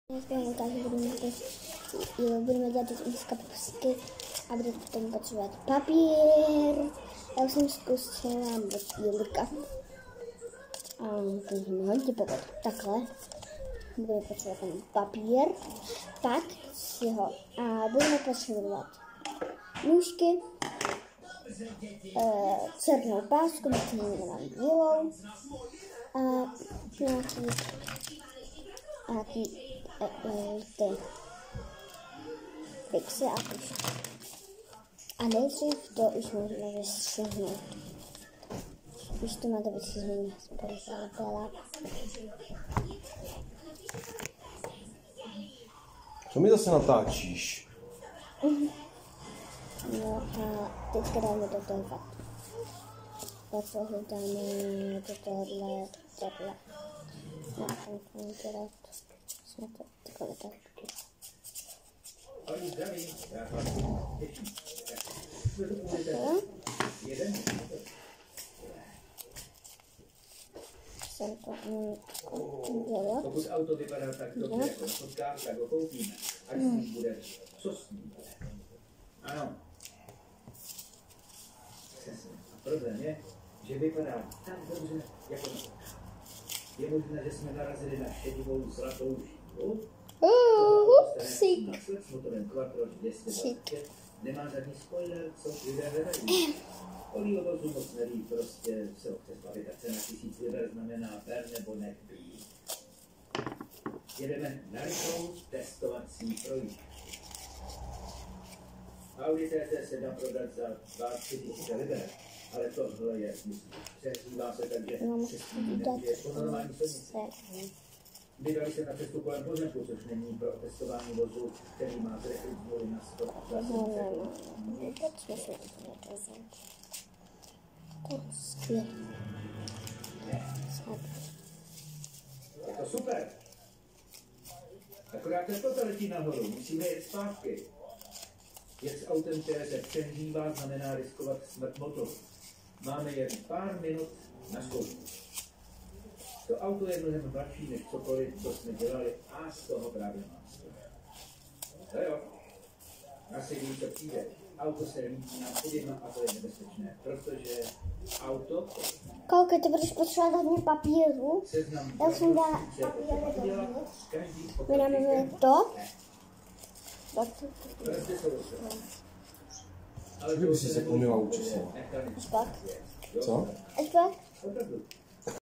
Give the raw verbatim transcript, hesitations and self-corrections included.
Dneska vám ukážu, budeme, budeme dělat dneska pusky a budete k tomu potřebovat papír. Já už jsem zkusila papírka. A to můžeme hodně potom takhle. Budeme potřebovat ten papír, pak si ho a budeme potřebovat nůžky, e, černou pásku, myslím, že mám bílou a nějaký, nějaký e, e, ty fixy a tušky. A nejdřív to už můžeme vystřihnout. Když to máte vystřihnout, ale pelák. Co mi zase natáčíš? Uh-huh. No a teďka dáme do toho fakt. Pak toho dáme do tohohle, tohle. No a tam dělat. Jsme to takhle tak. Jsem to dělat. Pokud auto vypadá tak dobře jako na fotkách, tak ho koupíme. Ať s ním bude, co s ním bude. Ano. Přesně. A problém je, že vypadá tak dobře jako na fotkách. Je možné, že jsme narazili na šedivou zlatou šípu. Upsík. S motorem Quattro dvě stě dvacet pět. Nemá žádný spoiler, co lidé hledají. Olívovozu moc neví, prostě se ho chce zbavit a cena tisíc liber znamená ber nebo nebýt. Jedeme na rychlou testovací projížďku. Audi T T se dá prodat za dvacet tři tisíce liber, ale tohle je smysl. Přezdívá se tak, že šestý je po normální silnici. Vydali se na cestu kolem pozemku, což není pro testování vozu, který má trefit zvoly na sto dvacet sekund. To skvělé. Je to super. Akorát teplota letí nahoru, musíme jet zpátky. Jet s autem, které se přehřívá, znamená riskovat smrt motoru. Máme jen pár minut na zkoušku. To auto je mnohem mladší než cokoliv, co jsme dělali, a z toho právě mám strach. To jo. Asi ví, co přijde. Auto se líbí na chodidla a to je nebezpečné, protože auto... Koukej, ty budeš potřebovat hodně papíru. Já jsem dala papír. My dáme to. Kdyby si se umila učit. Až pak. Co? Až pak.